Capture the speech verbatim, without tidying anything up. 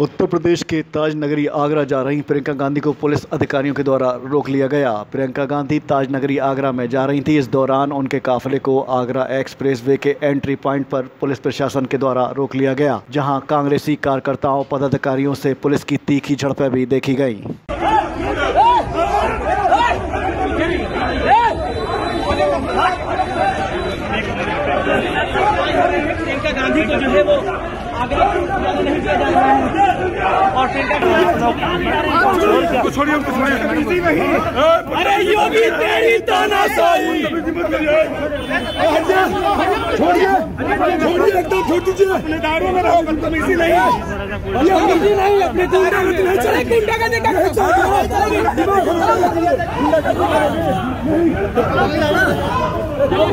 उत्तर प्रदेश के ताज नगरी आगरा जा रही प्रियंका गांधी को पुलिस अधिकारियों के द्वारा रोक लिया गया। प्रियंका गांधी ताज नगरी आगरा में जा रही थी। इस दौरान उनके काफिले को आगरा एक्सप्रेसवे के एंट्री पॉइंट पर पुलिस प्रशासन के द्वारा रोक लिया गया, जहां कांग्रेसी कार्यकर्ताओं पदाधिकारियों से पुलिस की तीखी झड़पें भी देखी गई। प्रियंका गांधी को जो है वो आगरा नहीं किया जा रहा है और प्रियंका छोड़िए उनको छोड़िए। अरे योगी तेरी तानाशाही छोड़िए छोड़िए एकदम छोड़ दीजिए। अपने दायरों में रहो, बदतमीजी नहीं ये बदतमीजी नहीं अपने दायरे में नहीं चले। गुंडा का देखा